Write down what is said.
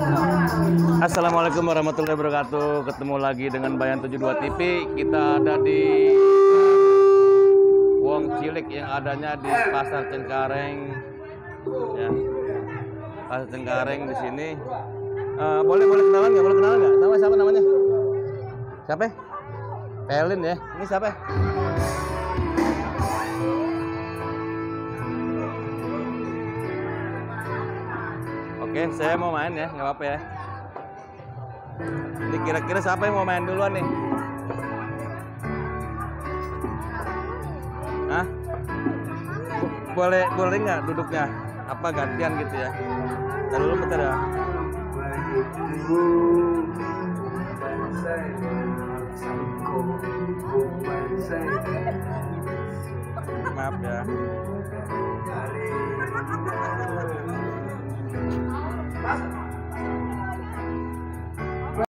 Assalamualaikum warahmatullahi wabarakatuh. Ketemu lagi dengan Bayan 72 TV. Kita ada di Wong Cilik yang adanya di Pasar Cengkareng. Ya. Pasar Cengkareng di sini. Boleh kenalan nggak? Boleh kenalan nggak? Nama siapa namanya? Siapa? Pelin ya. Ini siapa? Oke, saya mau main ya, nggak apa-apa ya. Ini kira-kira siapa yang mau main duluan nih? Hah? Boleh nggak duduknya? Apa gantian gitu ya? Ntar dulu bentar ya. Maaf ya.